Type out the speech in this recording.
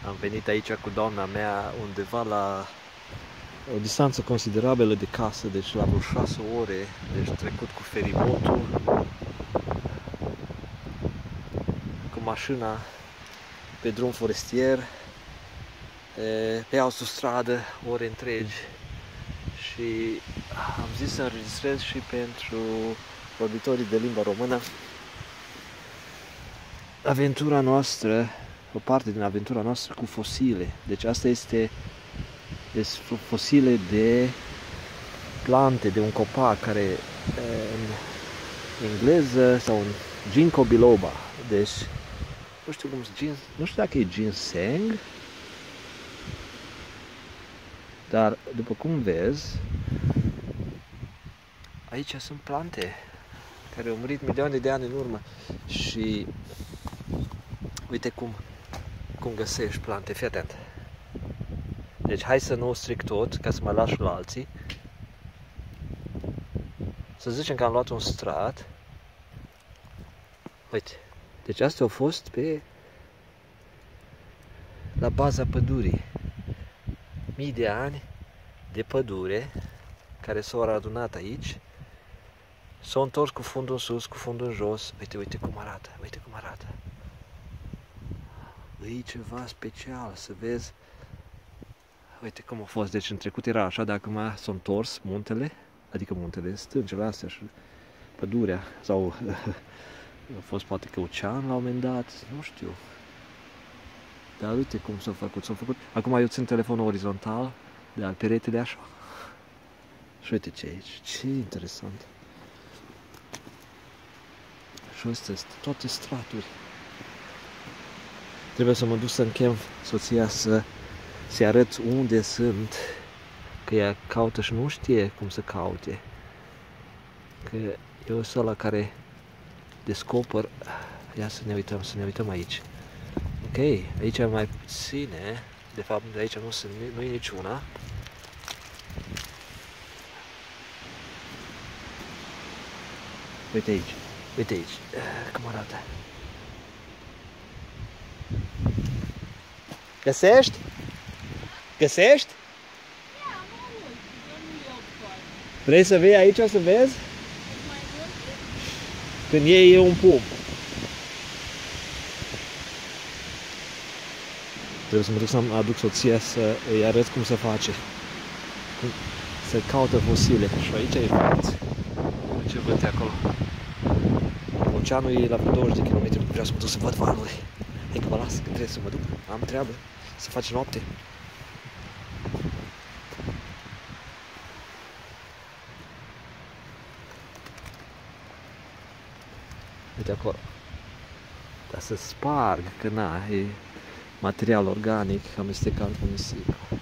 Am venit aici cu doamna mea undeva la o distanță considerabilă de casă, deci la vreo 6 ore, deci trecut cu feribotul, cu mașina pe drum forestier, pe autostradă, ore întregi, și am zis să înregistrez și pentru vorbitorii de limba română aventura noastră, o parte din aventura noastră cu fosile. Deci asta este fosile de plante, de un copac care în engleză sau în ginkgo biloba. Deci nu știu dacă e ginseng, dar după cum vezi, aici sunt plante care au murit milioane de ani în urmă și uite cum găsești plante, fii atent. Deci hai să nu stric tot, ca să mai las și la alții. Să zicem că am luat un strat. Uite, deci astea au fost la baza pădurii. Mii de ani de pădure care s-au adunat aici, s-au întors cu fundul în sus, cu fundul în jos. Uite cum arată, uite cum arată. E ceva special, să vezi. Uite cum a fost, deci în trecut era așa, dar acum s-a întors muntele, adică muntele, stâncele astea și pădurea, sau a fost poate că ocean la un moment dat, nu știu. Dar uite cum s-a făcut. Acum eu țin telefonul orizontal, dar peretele așa. Și uite ce aici, ce interesant. Și astea sunt toate straturi. Trebuie să mă duc să închem soția să-i arăt unde sunt, că ea caută și nu știe cum să caute. Că eu sunt ăla care descoper. Ia să ne uităm aici. Ok, aici mai puține, de fapt de aici nu e niciuna. Uite aici, cum arată. Găsești? Găsești? Vrei să vii aici să vezi? Când iei un pum. Trebuie să mă duc să aduc soția să îi arăt cum se face. Să caută fosile. Și aici e fapt. Ce văd acolo? Oceanul e la vreo 20 de km. Vreau să mă duc să văd valuri. Hai că mă las, că trebuie să mă duc. Am treabă. Să faci noapte. Uite acolo. Dar să sparg, că na, e material organic amestecat cu nisip.